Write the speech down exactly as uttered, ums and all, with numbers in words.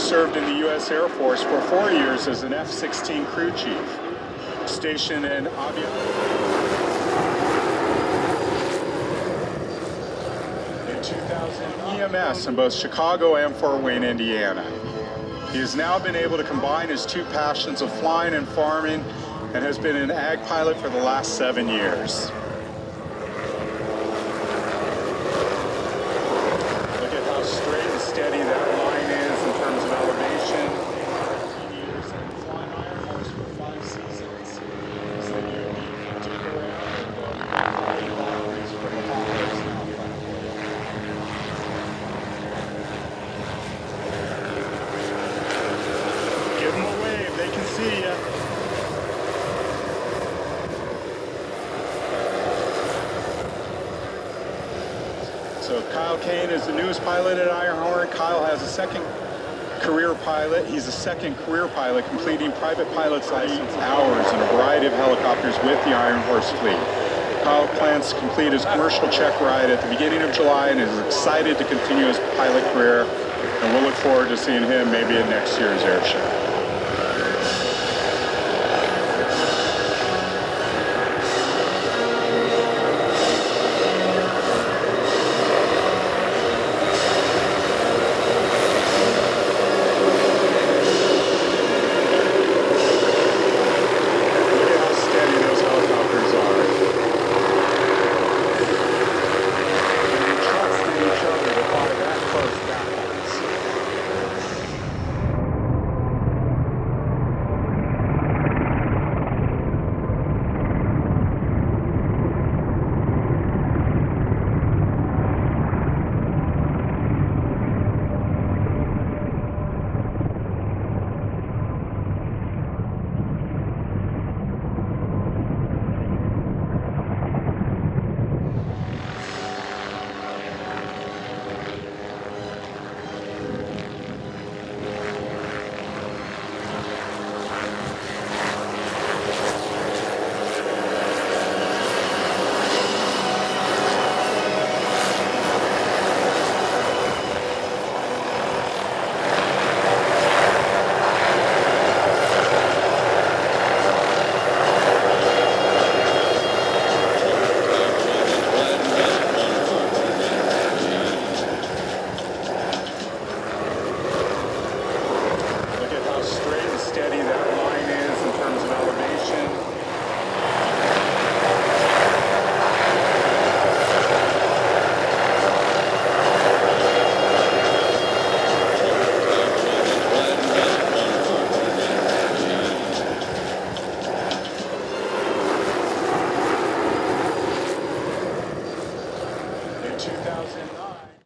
served in the U S Air Force for four years as an F sixteen crew chief, stationed in Aviation. In two thousand, E M S in both Chicago and Fort Wayne, Indiana. He has now been able to combine his two passions of flying and farming, and has been an ag pilot for the last seven years. Look at how straight and steady that line is in terms of elevation. fifteen years and flying Iron Horse for five seasons. So you can take around and uh, these from the Worx now platform. Give them a wave, they can see you. So Kyle Kane is the newest pilot at Iron Horse. Kyle has a second career pilot. He's a second career pilot, completing private pilot's license hours in a variety of helicopters with the Iron Horse fleet. Kyle plans to complete his commercial check ride at the beginning of July and is excited to continue his pilot career. And we'll look forward to seeing him maybe at next year's air show.